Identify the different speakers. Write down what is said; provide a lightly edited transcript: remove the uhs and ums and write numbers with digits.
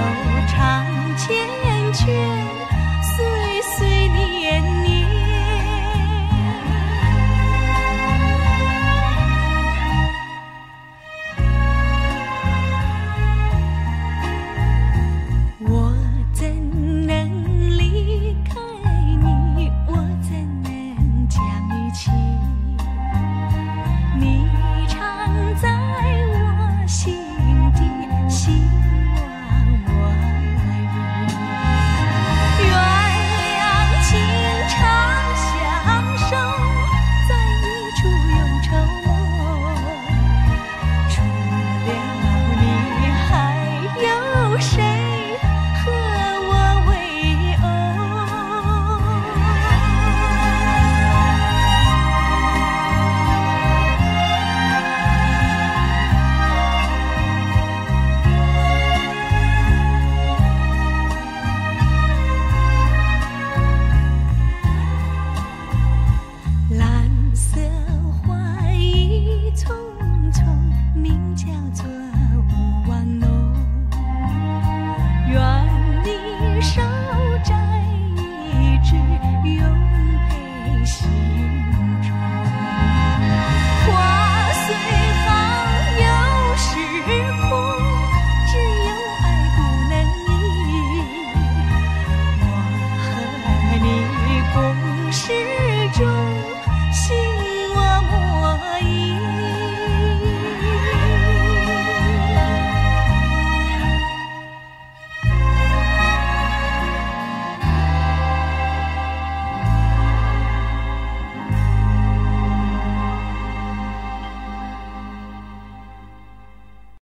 Speaker 1: 长缱绻，岁岁年年。我怎能离开你？我怎能将你弃？你常在我心底，希望我与鸳鸯情长相守，在一处永愁梦。除了你，还有谁和我为偶？蓝色花意匆匆，名叫做勿忘浓。愿你手摘一枝，永配惜